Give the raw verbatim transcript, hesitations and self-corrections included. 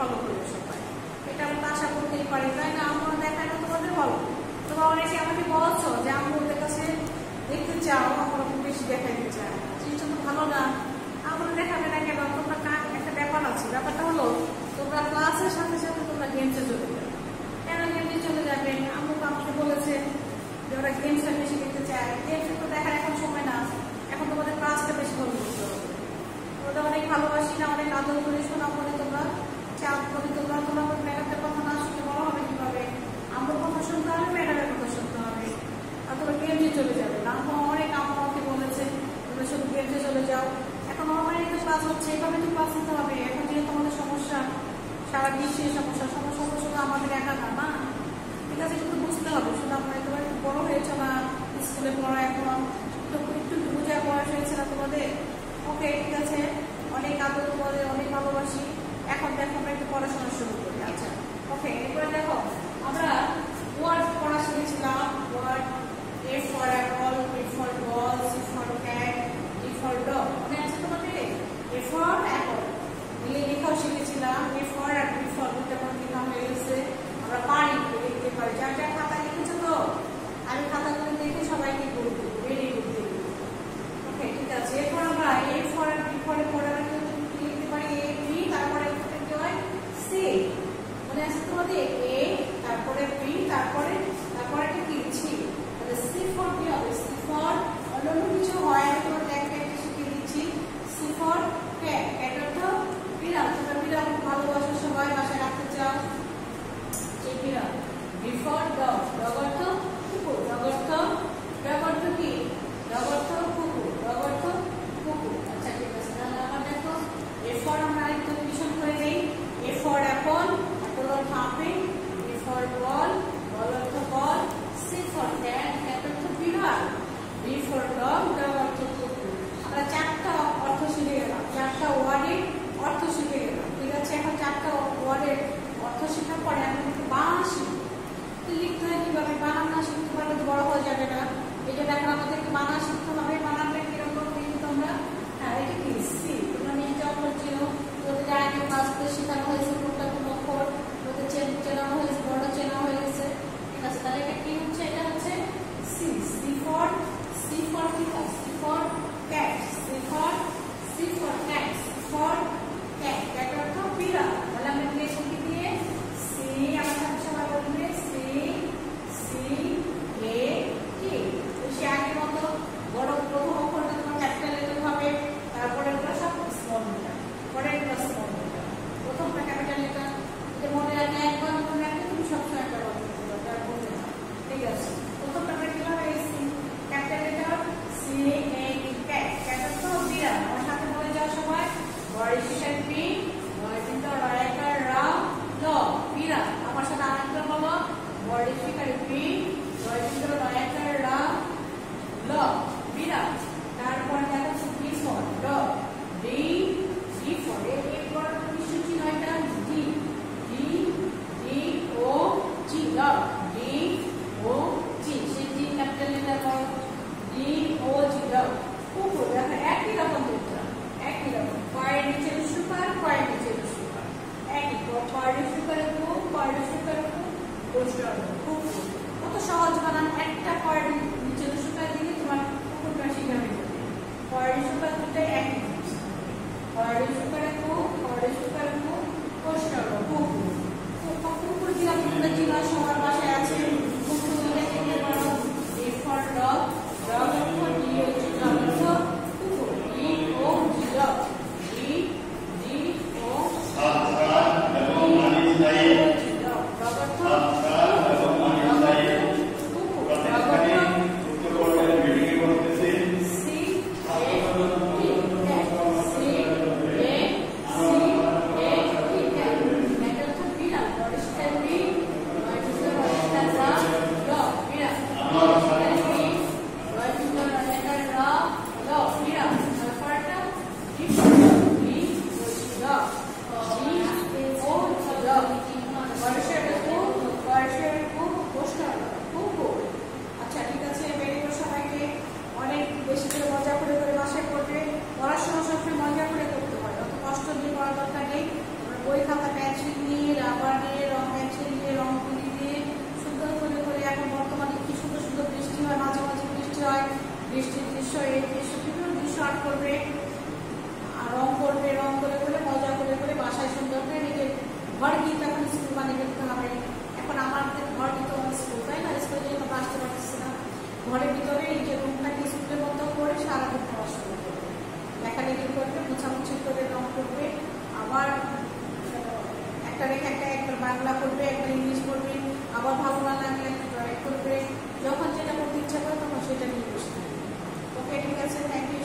Follow করবে সবাই, এটা আমরা আশা করতেই পারি, তাই না? আমরা দেখাই না তোমাদের, বলো তোমরা অনেকে আমাকে বলছো যে আমাদের কাছে দেখতে চাও, আমরা খুব বেশি দেখাইতে চাই, জিনিসটা তো ভালো না। আমরা দেখাবে না কেন? তোমরা একটা ব্যাপার আছে, ব্যাপারটা হলো তোমরা ক্লাসের সাথে সাথে তোমরা গেমসে চলে যাবে। কেন গেমসে চলে যাবে? আম্মু তো আমাকে বলেছে যে ওরা গেমসটা বেশি দেখতে চায়। গেমস তো দেখার এখন সময় না, এখন তোমাদের ক্লাসটা বেশি ভালো করতে হবে। ওদের অনেক ভালোবাসি না, অনেক আদর করে শোনা করে তোমরা চাপ করে তোমরা তোমরা ম্যাডামের কথা না শুনে বড় হবে কিভাবে? আমার কথা শুনতে হবে, ম্যাডামের কথা শুনতে হবে, আর তোমরা গেমসে চলে যাবে না। আমার অনেক আম্মু আমাকে বলেছে তোমরা শুধু গেমসে চলে যাও। এখন অনলাইনে তো ক্লাস হচ্ছে, এভাবে তো ক্লাস নিতে হবে। এখন যেহেতু আমাদের সমস্যা, সারা বিশ্বের সমস্যা, সমস্যা শুধু আমাদের একা না, না ঠিক আছে? কিন্তু বুঝতে হবে, শুধু আমরা একেবারে বড় হয়েছে না, স্কুলে পড়া এখন একটু একটু বোঝার বয়স হয়েছে না তোমাদের। ওকে ঠিক আছে, অনেক আদর তোমাদের, অনেক ভালোবাসি। এখন দেখো আমরা একটু পড়াশোনা শুরু করি। আচ্ছা ওকে, এরপরে দেখো আমরা ওয়ার্ড পড়া শিখেছিলাম। Word, A for apple, B for ball, C for cat, D for dog, মনে আছে তোমাদের? এ ফর অ্যাপল মিলে লেখাও শিখেছিলাম। এ ফর আর বি ফর দুটো করে লেখা হয়ে গেছে, আমরা পারি লিখতে পারি। যার যার খাতা লিখেছো তো, আমি খাতাগুলো দেখে সবাইকে বলবো রেডি করতে। ওকে ঠিক আছে, এরপর আমরা এ ফর আর বি ফর এর পরে আমরা লিখতে পারি এ বি, তারপরে কি হয় সি, মনে আছে তোমাদের? এ তারপরে বি, তারপরে তারপরে কি সি, তাহলে সি ফর বি হবে সি ফর, অন্য কিছু হয় আমি তোমাদের একটা একটা শিখিয়ে দিচ্ছি। সি ফর ক্যাট, ক্যাট অর্থ বিড়াল, তোমরা বিড়াল ভালোবাসো সবাই, বাসায় রাখতে চাও, এই বিড়াল। বি ফর ডগ, ডগ অর্থ কুকুর, ডগ অর্থ ডগ অর্থ কি? ডগ অর্থ কুকুর, ডগ অর্থ কুকুর। আচ্ছা ঠিক আছে, তাহলে আমার দেখো এ ফর আমরা আরেকটু রিভিশন করে দেই। এ ফর অ্যাপল, অ্যাপল অর্থ আপেল, বি ফর বল, বল অর্থ বল, সি ফর ক্যাট, ক্যাট অর্থ বিড়াল, ডি ফর ডগ, ডগ অর্থ কুকুর। আমরা চারটা অর্থ শিখে গেলাম, চারটা ওয়ার্ডের অর্থ শিখে গেলাম, ঠিক আছে? এখন চারটা ওয়ার্ডের অর্থ শেখার পরে আমি একটু বানান শিখব। লিখতে হয় কিভাবে? বানান না শিখতে পারলে তো বড় হয়ে যাবে না। এই জন্য এখন আমাদেরকে বানান শিখতে হবে। বানানটা কিরকম দেখি তোমরা? হ্যাঁ, এটা কি সি, তোমরা নিশ্চয় অক্ষর চিনো, তোদের আগে ক্লাসে শেখানো হয়েছে কোনটা কোন অক্ষর, তোদের চেনা হয়েছে, বড় চেনা হয়ে গেছে, ঠিক আছে? তাহলে এটা কি হচ্ছে? এটা হচ্ছে C. C for C for কি? C for cat, C for C for cat, C for cat, cat অর্থ বিড়াল। তাহলে আমরা লিখে কি দিয়ে সি, আমার সাথে সবাই বলবে সি সি এ টি। সে আগের মতো বড় প্রথম অক্ষরটা তোমার ক্যাপিটাল লেটার হবে, তারপরে এগুলো সব স্মল লেটার, পরে এগুলো স্মল লেটার, প্রথমটা ক্যাপিটাল লেটার। এটা মনে রাখলে একবার মনে রাখলে তুমি সবসময় একটা বলতে পারবে, ঠিক আছে? প্রথমটা আমরা কিভাবে C capital letter C A T, cat, cat অর্থ বিড়াল। আমার সাথে বলে যাওয়ার সময় বড় শিকার বি, বড় চিন্তা রাইকার রা ল, বিড়াল। আমার সাথে আরেকটা বলো বড় শিকার বি, বড় চিন্তা রাইকার রা ল, বিড়াল। তারপর দেখো B for dog, D D for এরপর কিছু কি হয়? এটা D D D O G, dog, D O G, সে জি ক্যাপিটাল লেটার বলো, ডি ও জি, ডগ। কুকুর, দেখো একই রকম দেখতে, একই রকম, কয়ের নিচে সুপার, কয়ের নিচে সুপার, একই কয়ের সুপারে কুকুর, কয়ের সুপারে কুকুর, কুকুর। কত সহজ বানান, একটা কয়ের নিচে সুপার দিকে তোমার কুকুরটা শিখাবে। কয়ের সুপার দুটো একই জিনিস, কয়ের সুপারে কুকুর, কয়ের সুপারে কুকুর, কুকুর, কুকুর। কুকুর দিলাম, তোমরা জিলা সবার বাসায় আছে, কুকুর দিলে থেকে বলো এ ফর ডগ, ডগ অর্থ ডি ও জি, ডগ অর্থ কুকুর, D O G, dog, D D O Bangla পড়বে, একবার ইংলিশ পড়বে, আবার ভালো না লাগলে একটা ড্রয়িং করবে, যখন যেটা করতে ইচ্ছা করে তখন সেটা নিয়ে বসে থাকবে। ওকে, ঠিক আছে, থ্যাংক ইউ।